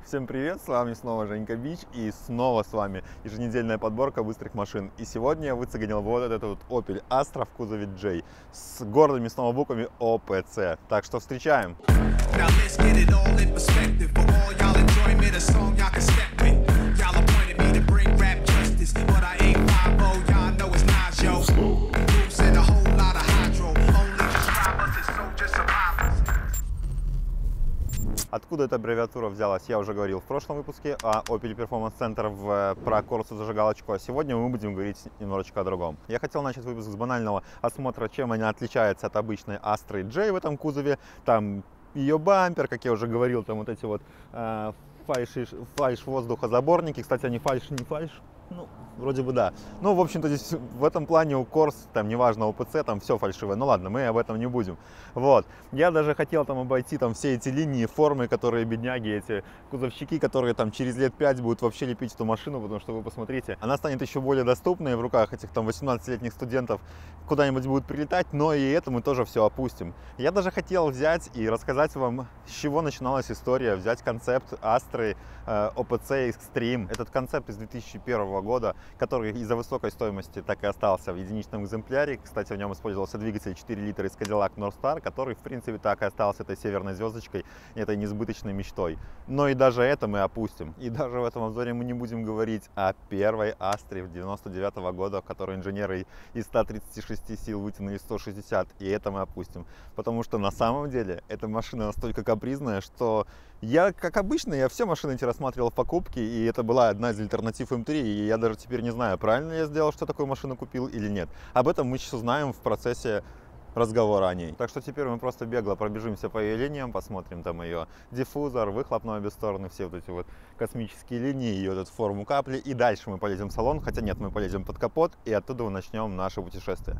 Всем привет, с вами снова Женька Бич и снова с вами еженедельная подборка быстрых машин. И сегодня я выцегонил вот этот вот Opel Astra в кузове J с гордыми снова буквами OPC. Так что встречаем! Откуда эта аббревиатура взялась, я уже говорил в прошлом выпуске о Opel Performance Center про Corsa зажигалочку, а сегодня мы будем говорить немножечко о другом. Я хотел начать выпуск с банального осмотра, чем она отличается от обычной Astra J в этом кузове. Там ее бампер, как я уже говорил, там вот эти вот фальш воздухозаборники. Кстати, они фальш, не фальш? Ну, вроде бы да. Ну, в общем-то, здесь в этом плане у Corsa, там, неважно, ОПЦ, там все фальшивое. Ну ладно, мы об этом не будем. Вот. Я даже хотел там обойти там все эти линии, формы, которые бедняги, эти кузовщики, которые там через лет 5 будут вообще лепить эту машину, потому что вы посмотрите, она станет еще более доступной в руках этих там 18-летних студентов, куда-нибудь будут прилетать, но и это мы тоже все опустим. Я даже хотел взять и рассказать вам, с чего начиналась история, взять концепт Astra OPC Extreme. Этот концепт из 2001 года, который из-за высокой стоимости так и остался в единичном экземпляре. Кстати, в нем использовался двигатель 4 литра из Cadillac Northstar, который, в принципе, так и остался этой северной звездочкой, этой несбыточной мечтой. Но и даже это мы опустим. И даже в этом обзоре мы не будем говорить о первой Астре 99 года, в которой инженеры из 136 сил вытянули 160, и это мы опустим. Потому что на самом деле эта машина настолько капризная, что я, как обычно, я все машины эти рассматривал в покупке, и это была одна из альтернатив М3, и я даже теперь не знаю, правильно я сделал, что такую машину купил или нет. Об этом мы сейчас узнаем в процессе разговора о ней. Так что теперь мы просто бегло пробежимся по ее линиям, посмотрим там ее диффузор, выхлопную обе стороны, все вот эти вот космические линии, ее вот эту форму капли, и дальше мы полезем в салон, хотя нет, мы полезем под капот, и оттуда мы начнем наше путешествие.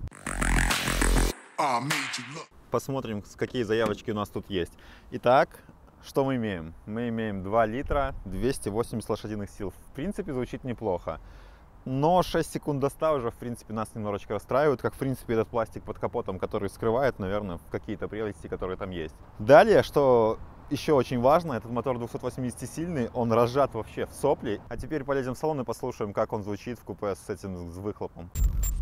Посмотрим, какие заявочки у нас тут есть. Итак, что мы имеем? Мы имеем 2 литра, 280 лошадиных сил. В принципе, звучит неплохо. Но 6 секунд до 100 уже, в принципе, нас немножечко расстраивают, как, в принципе, этот пластик под капотом, который скрывает, наверное, какие-то прелести, которые там есть. Далее, что еще очень важно, этот мотор 280-сильный, он разжат вообще в сопли. А теперь полезем в салон и послушаем, как он звучит в купе с этим выхлопом.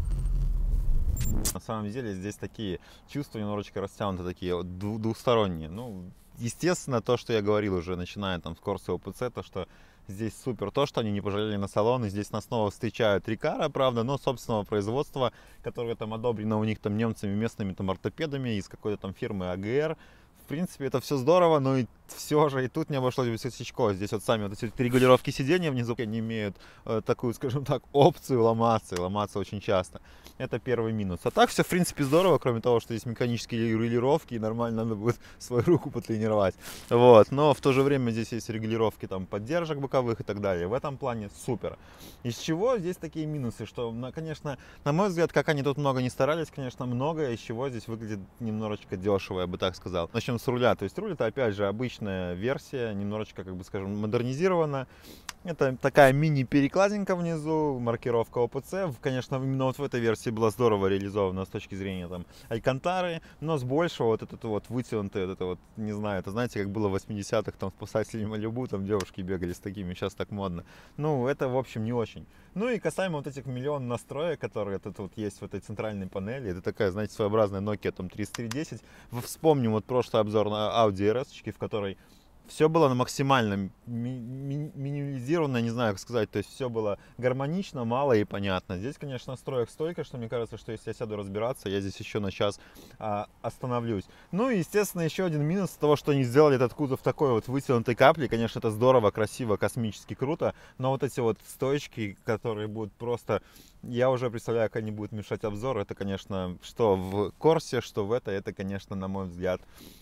На самом деле здесь такие чувства немножечко растянуты, такие двухсторонние. Ну, естественно, то, что я говорил уже, начиная там с Corsa OPC, то, что здесь супер то, что они не пожалели на салон, и здесь нас снова встречают Recaro, правда, но собственного производства, которое там одобрено у них там немцами, местными там ортопедами из какой-то там фирмы АГР. В принципе, это все здорово, но и все же и тут не обошлось без косячков. Здесь вот сами вот эти регулировки сидения внизу не имеют такую, скажем так, опцию ломаться, и ломаться очень часто. Это первый минус. А так все, в принципе, здорово, кроме того, что здесь механические регулировки, и нормально надо будет свою руку потренировать. Вот. Но в то же время здесь есть регулировки там поддержек боковых и так далее. В этом плане супер. Из чего здесь такие минусы, что, конечно, на мой взгляд, как они тут много не старались, конечно, много, из чего здесь выглядит немножечко дешево, я бы так сказал. Начнем с руля. То есть руль это, опять же, обычная версия, немножечко, как бы скажем, модернизирована. Это такая мини-перекладинка внизу, маркировка OPC. Конечно, именно вот в этой версии была здорово реализована с точки зрения там алькантары, но с большего вот это вот вытянутое, вот это вот, не знаю, это знаете, как было в 80-х, там в спасателе Малибу, там девушки бегали с такими, сейчас так модно. Ну, это, в общем, не очень. Ну и касаемо вот этих миллион настроек, которые тут вот есть в этой центральной панели, это такая, знаете, своеобразная Nokia там 3310. Вспомним вот прошлый обзор на Audi RS, в которой все было на максимально минимализировано, не знаю, как сказать, то есть все было гармонично, мало и понятно. Здесь, конечно, настроек столько, что мне кажется, что если я сяду разбираться, я здесь еще на час остановлюсь. Ну и, естественно, еще один минус того, что они сделали этот кузов такой вот вытянутой каплей. Конечно, это здорово, красиво, космически круто, но вот эти вот стоечки, которые будут просто... Я уже представляю, как они будут мешать обзору. Это, конечно, что в Корсе, что в этой, это, конечно, на мой взгляд,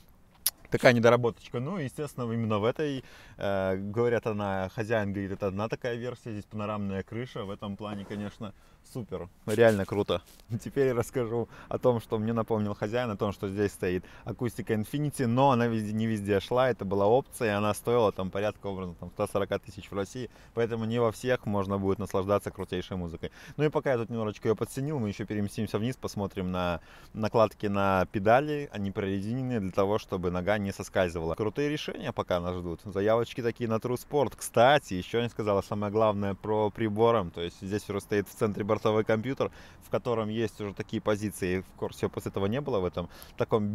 такая недоработочка. Ну, естественно, именно в этой, говорят, хозяин говорит, это одна такая версия, здесь панорамная крыша. В этом плане, конечно, супер, реально круто. Теперь я расскажу о том, что мне напомнил хозяин, о том, что здесь стоит акустика Infinity, но она не везде шла, это была опция, и она стоила там порядка, образно, там 140 тысяч в России, поэтому не во всех можно будет наслаждаться крутейшей музыкой. Ну и пока я тут немножечко ее подценил, мы еще переместимся вниз, посмотрим на накладки на педали, они прорезиненные для того, чтобы нога не соскальзывало. Крутые решения пока нас ждут. Заявочки такие на True Sport. Кстати, еще не сказала самое главное про прибором. То есть здесь уже стоит в центре бортовой компьютер, в котором есть уже такие позиции. В Корсе после этого не было в этом таком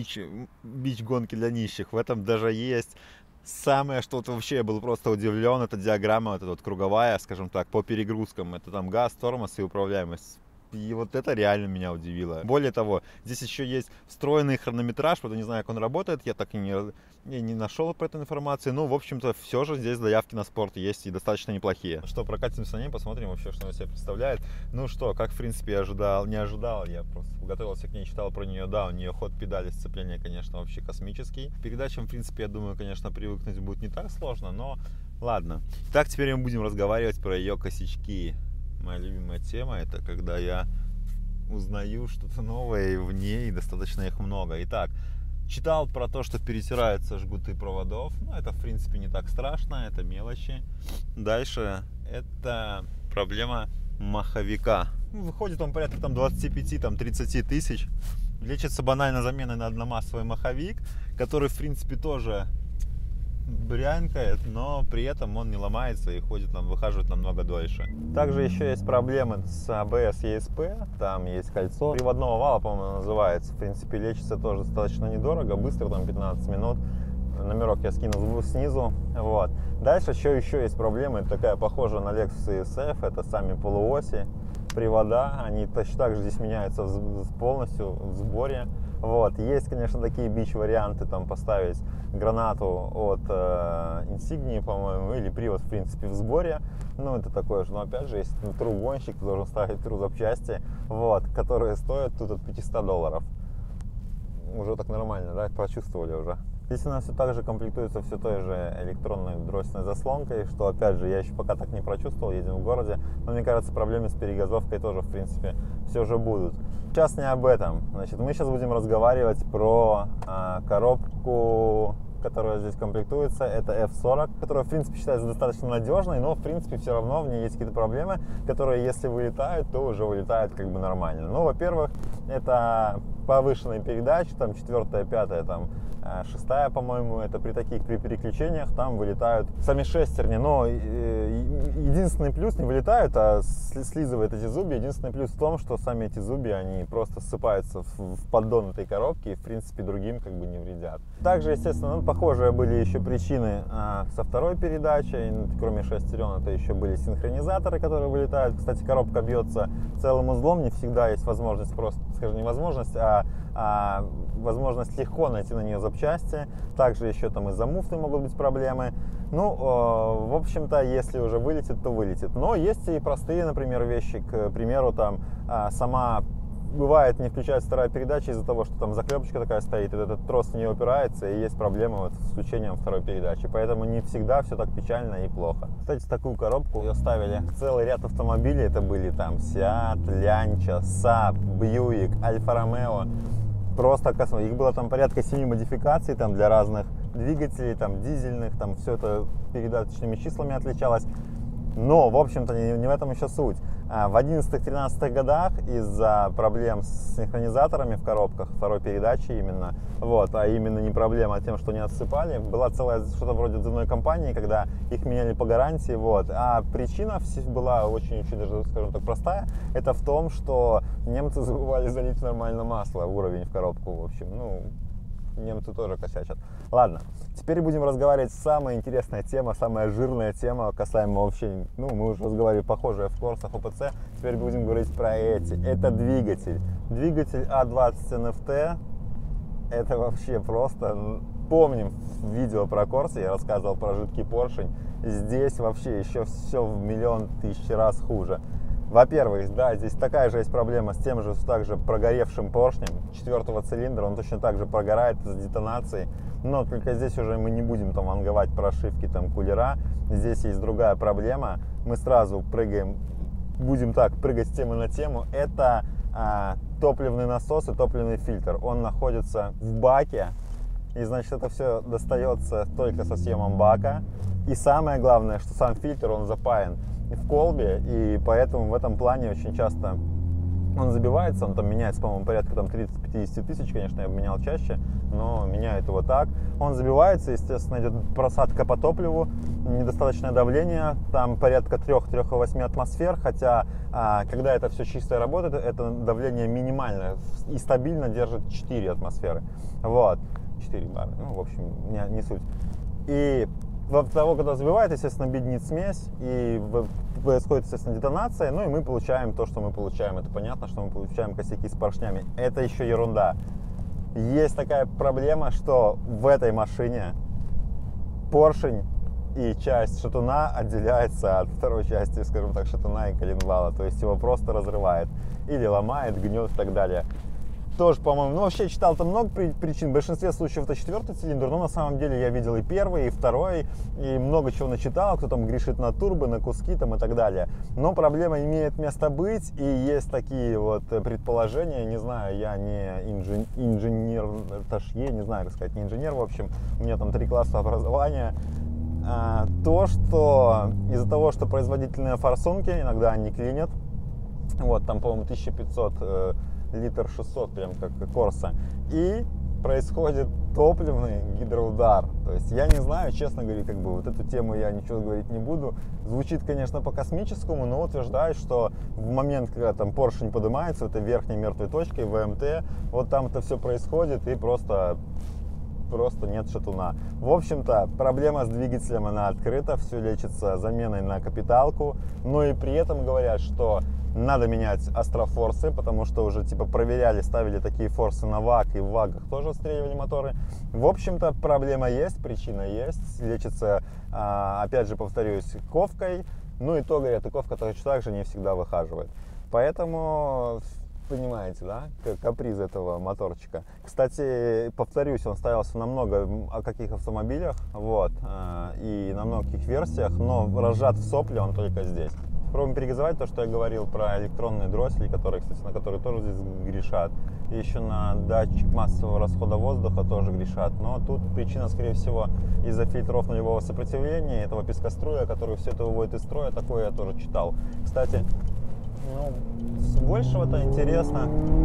бич-гонке для нищих. В этом даже есть самое, что вот вообще я был просто удивлен, это диаграмма вот эта вот круговая, скажем так, по перегрузкам. Это там газ, тормоз и управляемость. И вот это реально меня удивило. Более того, здесь еще есть встроенный хронометраж. Правда, не знаю, как он работает. Я так и не нашел про эту информацию. Ну, в общем-то, все же здесь заявки на спорт есть и достаточно неплохие. Что, прокатимся на ней, посмотрим вообще, что она себя представляет. Ну что, как, в принципе, не ожидал. Я просто готовился к ней, читал про нее. Да, у нее ход педали сцепления, конечно, вообще космический. К передачам, в принципе, я думаю, конечно, привыкнуть будет не так сложно, но ладно. Так, теперь мы будем разговаривать про ее косячки. Моя любимая тема — это когда я узнаю что-то новое в ней, и достаточно их много. Итак, читал про то, что перетираются жгуты проводов. Ну, это, в принципе, не так страшно, это мелочи. Дальше это проблема маховика. Выходит он порядка 25-30 тысяч. Лечится банально заменой на одномассовый маховик, который, в принципе, тоже брянкает, но при этом он не ломается и выхаживает намного дольше. Также еще есть проблемы с ABS ESP, там есть кольцо приводного вала, по-моему, называется. В принципе, лечится тоже достаточно недорого, быстро, там 15 минут. Номерок я скину снизу. Вот. Дальше еще есть проблема, это такая похожая на Lexus ESF, это сами полуоси, привода, они точно так же здесь меняются полностью в сборе. Вот. Есть, конечно, такие бич-варианты, там поставить гранату от Insignia, по-моему, или привод, в принципе, в сборе. Ну, это такое же, но опять же, есть тру-гонщик, должен ставить тру-запчасти, вот, которые стоят тут от $500. Уже так нормально, да, прочувствовали уже. Здесь у нас все так же комплектуется все той же электронной дроссельной заслонкой, что, опять же, я еще пока так не прочувствовал, едем в городе, но мне кажется, проблемы с перегазовкой тоже, в принципе, все же будут. Сейчас не об этом. Значит, мы сейчас будем разговаривать про коробку, которая здесь комплектуется. Это F40, которая, в принципе, считается достаточно надежной, но, в принципе, все равно в ней есть какие-то проблемы, которые, если вылетают, то уже вылетают как бы нормально. Ну, во-первых, это повышенные передачи, там 4-я, 5-я, там 6-я, по-моему, это при переключениях там вылетают сами шестерни, но единственный плюс не вылетают, а слизывает эти зубья. Единственный плюс в том, что сами эти зубья, они просто ссыпаются в поддон этой коробки и, в принципе, другим как бы не вредят. Также, естественно, похожие были еще причины со второй передачей, кроме шестерен, это еще были синхронизаторы, которые вылетают. Кстати, коробка бьется целым узлом, не всегда есть возможность, просто, скажем, не возможность, а возможность легко найти на нее запчасти. Также еще там из-за муфты могут быть проблемы. Ну, в общем-то, если уже вылетит, то вылетит. Но есть и простые, например, вещи. К примеру, там сама бывает не включается вторая передача из-за того, что там заклепочка такая стоит, и этот трос в нее упирается, и есть проблемы вот с включением второй передачи. Поэтому не всегда все так печально и плохо. Кстати, такую коробку ее ставили целый ряд автомобилей. Это были там Seat, Lancia, Saab, Buick, Alfa Romeo. Просто космос. Их было там порядка 7 модификаций там для разных двигателей, там дизельных, там все это передаточными числами отличалось. Но, в общем-то, не в этом еще суть. В 11-13 годах из-за проблем с синхронизаторами в коробках, второй передачи именно, вот, а именно не проблема, а тем, что не отсыпали, была целая что-то вроде взрывной кампании, когда их меняли по гарантии, вот. А причина была очень-очень даже, скажем так, простая. Это в том, что немцы забывали залить нормально масло, уровень в коробку, в общем, ну, немцы тоже косячат. Ладно, теперь будем разговаривать. Самая интересная тема, самая жирная тема, касаемо вообще, ну, мы уже разговаривали похожие в Корсах, ОПЦ. Теперь будем говорить про эти. Это двигатель. Двигатель А20 NFT. Это вообще просто... Помним видео про Корсы, я рассказывал про жидкий поршень. Здесь вообще еще все в миллион тысяч раз хуже. Во-первых, да, здесь такая же есть проблема с тем же также прогоревшим поршнем 4-го цилиндра, он точно так же прогорает из-за детонации, но только здесь уже мы не будем там ванговать прошивки там кулера, здесь есть другая проблема, мы сразу будем так прыгать с темы на тему, это топливный насос и топливный фильтр, он находится в баке, и значит это все достается только со съемом бака, и самое главное, что сам фильтр он запаян в колбе, и поэтому в этом плане очень часто он забивается, он там меняется, по-моему, порядка там 30-50 тысяч, конечно, я бы менял чаще, но меняет его так. Он забивается, естественно, идет просадка по топливу, недостаточное давление, там порядка 3-3,8 атмосфер, хотя когда это все чистое работает, это давление минимальное и стабильно держит 4 атмосферы. Вот, 4 бара, ну, в общем, не суть. И во того, когда забивает, естественно, беднит смесь, и происходит, естественно, детонация, ну и мы получаем то, что мы получаем. Это понятно, что мы получаем косяки с поршнями. Это еще ерунда. Есть такая проблема, что в этой машине поршень и часть шатуна отделяется от второй части, скажем так, шатуна и коленвала. То есть его просто разрывает или ломает, гнет и так далее. Тоже, по-моему, ну вообще читал там много причин, в большинстве случаев это 4-й цилиндр, но на самом деле я видел и 1-й, и 2-й, и много чего начитал, кто там грешит на турбо, на куски там и так далее. Но проблема имеет место быть, и есть такие вот предположения, не знаю, я не инженер, Ташье, не знаю, как сказать, не инженер, в общем, у меня там 3 класса образования. То, что из-за того, что производительные форсунки, иногда они клинят, вот там, по-моему, 1500 литр 600, прям как Корса, и происходит топливный гидроудар. То есть я не знаю, честно говоря, как бы вот эту тему я ничего говорить не буду. Звучит, конечно, по-космическому, но утверждают, что в момент, когда там поршень поднимается, это верхней мертвой точкой, ВМТ, вот там это все происходит, и просто нет шатуна. В общем-то, проблема с двигателем, она открыта, все лечится заменой на капиталку, но и при этом говорят, что надо менять астрофорсы, потому что уже типа проверяли, ставили такие форсы на ВАГ, и в ВАГах тоже отстреливали моторы. В общем-то, проблема есть, причина есть, лечится, опять же, повторюсь, ковкой, ну и то, говорят, и ковка точно так же не всегда выхаживает. Поэтому, понимаете, да, каприз этого моторчика. Кстати, повторюсь, он ставился на много каких автомобилях, вот, и на многих версиях, но разжат в сопле он только здесь. Пробуем перегазовать то, что я говорил про электронные дроссли, которые, кстати, на которые тоже здесь грешат. И еще на датчик массового расхода воздуха тоже грешат. Но тут причина, скорее всего, из-за фильтров нулевого сопротивления, этого пескоструя, который все это выводит из строя. Такое я тоже читал. Кстати, ну, с большего-то интересно.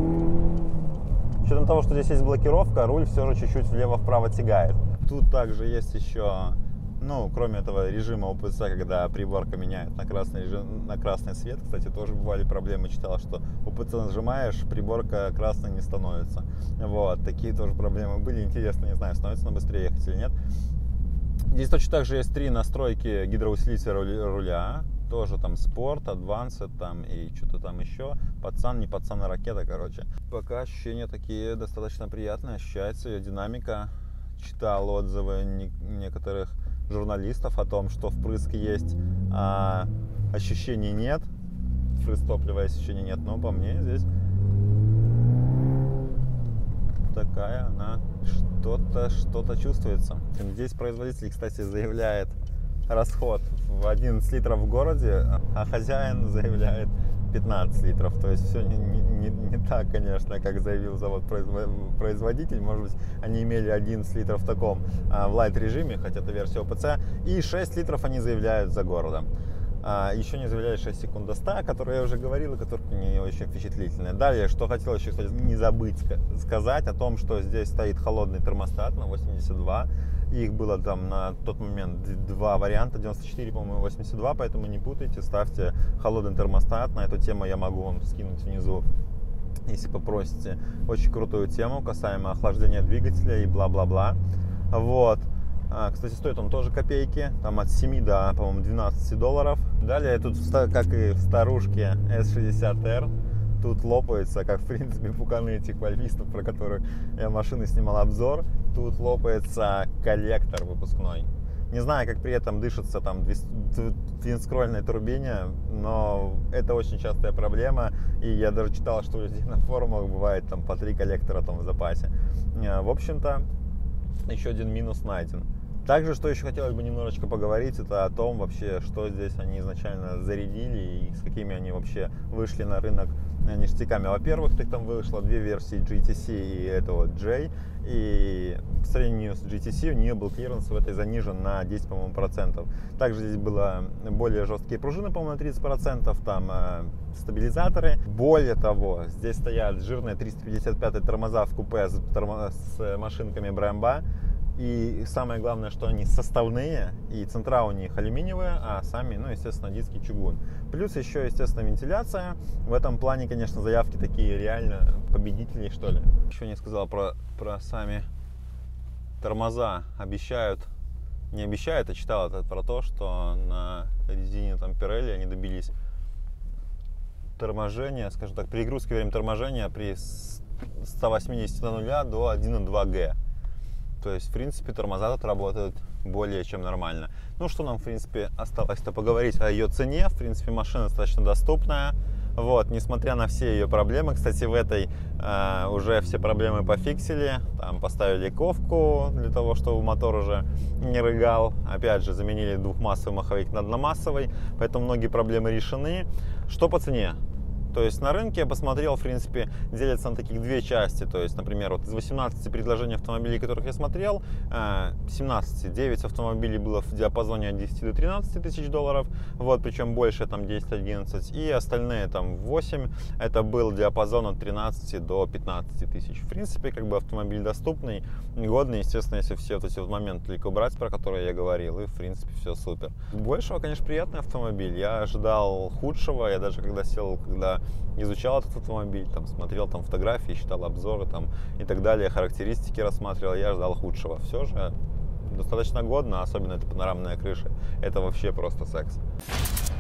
С учетом того, что здесь есть блокировка, руль все же чуть-чуть влево-вправо тягает. Тут также есть еще... Ну, кроме этого режима ОПЦ, когда приборка меняет на красный режим, на красный свет, кстати, тоже бывали проблемы, читал, что ОПЦ нажимаешь, приборка красной не становится. Вот, такие тоже проблемы были. Интересно, не знаю, становится она быстрее ехать или нет. Здесь точно так же есть 3 настройки гидроусилителя руля. Тоже там спорт, Advanced там и что-то там еще. Пацан, не пацан, а ракета, короче. Пока ощущения такие достаточно приятные, ощущается ее динамика. Читал отзывы некоторых журналистов о том, что впрыск есть, а ощущений нет. Впрыск топлива ощущений нет, но по мне здесь такая она, что-то чувствуется. Здесь производитель, кстати, заявляет расход в 11 литров в городе, а хозяин заявляет 15 литров. То есть все не так, конечно, как заявил завод-производитель. Может быть, они имели 11 литров в таком в лайт-режиме, хотя это версия ОПЦ, и 6 литров они заявляют за городом. Еще не заявляют 6 секунд до 100, которые я уже говорил, и которые не очень впечатлительные. Далее, что хотел еще, кстати, не забыть сказать о том, что здесь стоит холодный термостат на 82. Их было там на тот момент 2 варианта, 94, по-моему, 82, поэтому не путайте, ставьте холодный термостат. На эту тему я могу вам скинуть внизу, если попросите. Очень крутую тему касаемо охлаждения двигателя и бла-бла-бла. Вот. Кстати, стоит он тоже копейки, там от 7 до, по-моему, 12 долларов. Далее тут, как и в старушке S60R, тут лопается, как в принципе пуканы этих вольвистов, про которых я машины снимал обзор. Тут лопается коллектор выпускной. Не знаю, как при этом дышится там твинскрольной турбине, но это очень частая проблема. И я даже читал, что у людей на форумах бывает там по 3 коллектора там в запасе. В общем-то, еще один минус найден. Также, что еще хотелось бы немножечко поговорить, это о том вообще, что здесь они изначально зарядили и с какими они вообще вышли на рынок ништяками. Во-первых, их там вышло две версии GTC и этого J, и по сравнению с GTC у нее был клиренс в этой занижен на 10, по-моему, процентов. Также здесь было более жесткие пружины, по-моему, на 30%, там стабилизаторы. Более того, здесь стоят жирные 355 тормоза в купе с машинками Brembo. И самое главное, что они составные, и центра у них алюминиевые, а сами, ну, естественно, диски чугун. Плюс еще, естественно, вентиляция. В этом плане, конечно, заявки такие реально победители, что ли. Еще не сказал про сами тормоза. Обещают, не обещают, а читал это про то, что на резине там Pirelli они добились торможения, скажем так, перегрузки время торможения при 180 на 0 до 1,2 Г. То есть, в принципе, тормоза тут работают более чем нормально. Ну, что нам, в принципе, осталось-то поговорить о ее цене. В принципе, машина достаточно доступная. Вот, несмотря на все ее проблемы. Кстати, в этой уже все проблемы пофиксили. Там поставили ковку для того, чтобы мотор уже не рыгал. Опять же, заменили двухмассовый маховик на одномассовый. Поэтому многие проблемы решены. Что по цене? То есть на рынке я посмотрел, в принципе, делятся на таких две части. То есть, например, вот из 18 предложений автомобилей, которых я смотрел, 9 автомобилей было в диапазоне от 10 до 13 тысяч долларов. Вот, причем больше там 10-11. И остальные там 8, это был диапазон от 13 до 15 тысяч. В принципе, как бы автомобиль доступный, годный, естественно, если все вот эти вот моменты только убрать, про которые я говорил, и в принципе все супер. Большего, конечно, приятный автомобиль. Я ожидал худшего. Я даже когда изучал этот автомобиль, там, смотрел там фотографии, читал обзоры там, и так далее, характеристики рассматривал, я ждал худшего. Все же достаточно годно, особенно эта панорамная крыша. Это вообще просто секс.